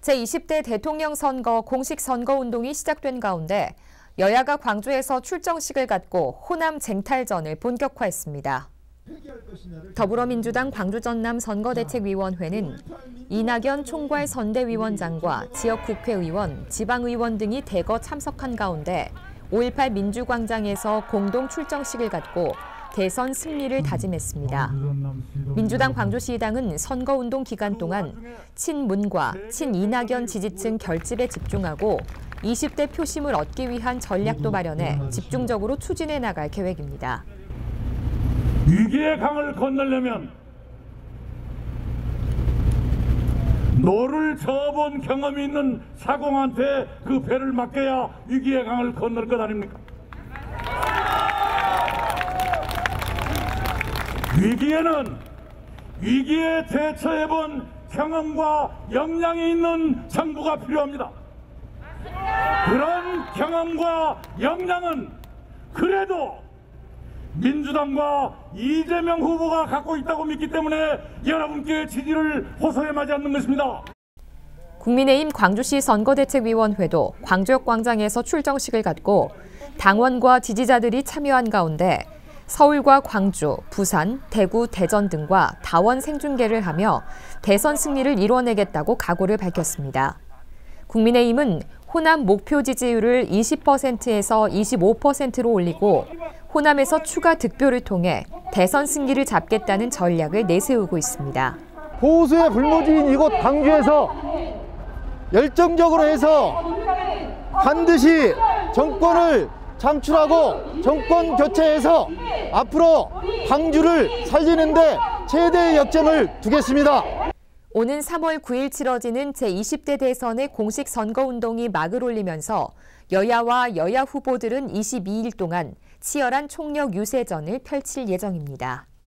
제20대 대통령 선거 공식 선거운동이 시작된 가운데 여야가 광주에서 출정식을 갖고 호남 쟁탈전을 본격화했습니다. 더불어민주당 광주전남 선거대책위원회는 이낙연 총괄 선대위원장과 지역 국회의원, 지방의원 등이 대거 참석한 가운데 5.18 민주광장에서 공동 출정식을 갖고 대선 승리를 다짐했습니다. 민주당 광주시당은 선거운동 기간 동안 친문과 친이낙연 지지층 결집에 집중하고 20대 표심을 얻기 위한 전략도 마련해 집중적으로 추진해 나갈 계획입니다. 위기의 강을 건너려면 노를 저어본 경험이 있는 사공한테 그 배를 맡겨야 위기의 강을 건널 것 아닙니까? 위기에는 위기에 대처해본 경험과 역량이 있는 정부가 필요합니다. 그런 경험과 역량은 그래도 민주당과 이재명 후보가 갖고 있다고 믿기 때문에 여러분께 지지를 호소해마지 않는 것입니다. 국민의힘 광주시 선거대책위원회도 광주역 광장에서 출정식을 갖고 당원과 지지자들이 참여한 가운데 서울과 광주, 부산, 대구, 대전 등과 다원 생중계를 하며 대선 승리를 이뤄내겠다고 각오를 밝혔습니다. 국민의힘은 호남 목표 지지율을 20%에서 25%로 올리고 호남에서 추가 득표를 통해 대선 승기를 잡겠다는 전략을 내세우고 있습니다. 보수의 불모지인 이곳 광주에서 열정적으로 해서 반드시 정권을 창출하고 정권 교체해서 앞으로 광주를 살리는 데 최대의 역점을 두겠습니다. 오는 3월 9일 치러지는 제20대 대선의 공식 선거운동이 막을 올리면서 여야와 여야 후보들은 22일 동안 치열한 총력 유세전을 펼칠 예정입니다.